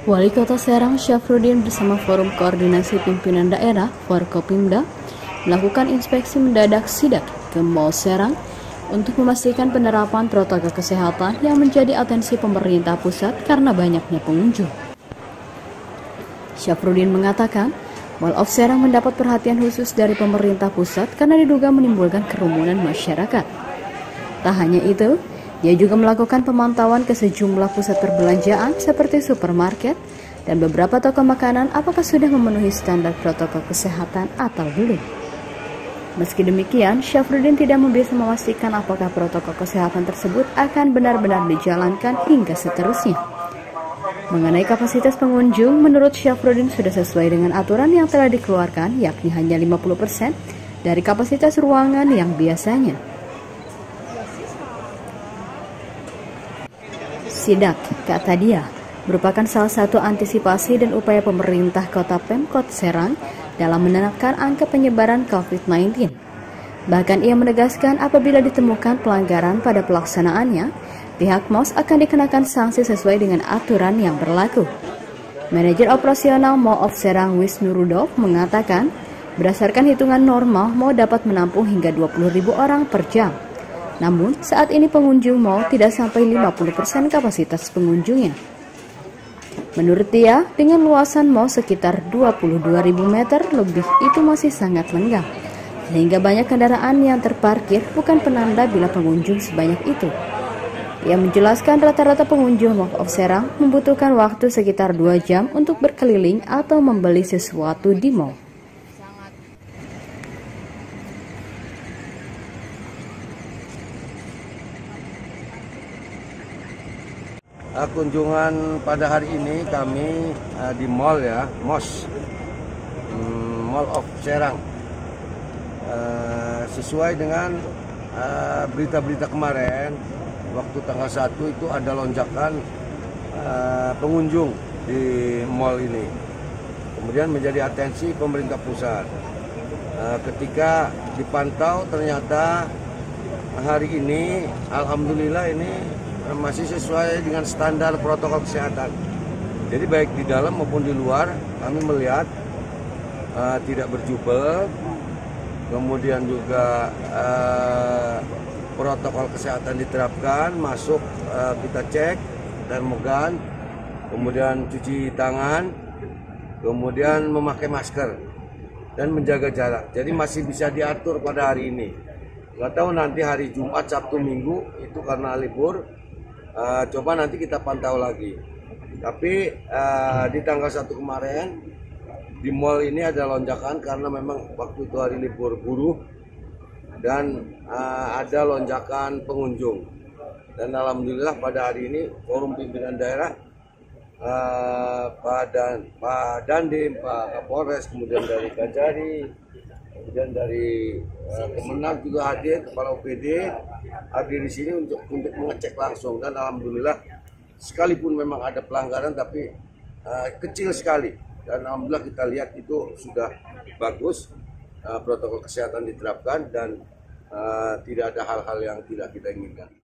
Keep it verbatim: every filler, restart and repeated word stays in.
Wali Kota Serang Syafruddin bersama Forum Koordinasi Pimpinan Daerah Forkopimda melakukan inspeksi mendadak sidak ke Mall Serang untuk memastikan penerapan protokol kesehatan yang menjadi atensi pemerintah pusat karena banyaknya pengunjung. Syafruddin mengatakan, Mall of Serang mendapat perhatian khusus dari pemerintah pusat karena diduga menimbulkan kerumunan masyarakat. Tak hanya itu, dia juga melakukan pemantauan ke sejumlah pusat perbelanjaan seperti supermarket dan beberapa toko makanan apakah sudah memenuhi standar protokol kesehatan atau belum. Meski demikian, Syafruddin tidak bisa memastikan apakah protokol kesehatan tersebut akan benar-benar dijalankan hingga seterusnya. Mengenai kapasitas pengunjung, menurut Syafruddin sudah sesuai dengan aturan yang telah dikeluarkan, yakni hanya lima puluh persen dari kapasitas ruangan yang biasanya. Sidak, kata dia, merupakan salah satu antisipasi dan upaya pemerintah Kota Pemkot Serang dalam menekan angka penyebaran covid sembilan belas. Bahkan ia menegaskan apabila ditemukan pelanggaran pada pelaksanaannya, pihak M O S akan dikenakan sanksi sesuai dengan aturan yang berlaku. Manajer operasional Mall of Serang Wisnu Rudolf mengatakan, berdasarkan hitungan normal, mall dapat menampung hingga dua puluh ribu orang per jam. Namun, saat ini pengunjung mall tidak sampai lima puluh persen kapasitas pengunjungnya. Menurut dia, dengan luasan mall sekitar dua puluh dua ribu meter lebih itu masih sangat lenggang, sehingga banyak kendaraan yang terparkir bukan penanda bila pengunjung sebanyak itu. Ia menjelaskan rata-rata pengunjung Mall of Serang membutuhkan waktu sekitar dua jam untuk berkeliling atau membeli sesuatu di mall. Uh, kunjungan pada hari ini kami uh, di mall ya, M O S, um, Mall of Serang, uh, sesuai dengan berita-berita uh, kemarin, waktu tanggal satu itu ada lonjakan uh, pengunjung di mall ini, kemudian menjadi atensi pemerintah pusat. Uh, ketika dipantau ternyata hari ini, alhamdulillah ini masih sesuai dengan standar protokol kesehatan. Jadi baik di dalam maupun di luar kami melihat uh, tidak berjubel, kemudian juga uh, protokol kesehatan diterapkan, masuk uh, kita cek termogan, kemudian cuci tangan, kemudian memakai masker dan menjaga jarak. Jadi masih bisa diatur pada hari ini. Nggak tahu nanti hari Jumat, Sabtu, Minggu itu karena libur. Uh, coba nanti kita pantau lagi. Tapi uh, di tanggal satu kemarin di mall ini ada lonjakan karena memang waktu itu hari libur buruh dan uh, ada lonjakan pengunjung. Dan alhamdulillah pada hari ini Forum Pimpinan Daerah, uh, Pak Dan, Pak Dandim, Pak Kapolres, kemudian dari Kajari, kemudian dari uh, Kemenag juga hadir, Kepala O P D hadir di sini untuk untuk mengecek langsung, dan alhamdulillah sekalipun memang ada pelanggaran tapi uh, kecil sekali, dan alhamdulillah kita lihat itu sudah bagus, uh, protokol kesehatan diterapkan dan uh, tidak ada hal-hal yang tidak kita inginkan.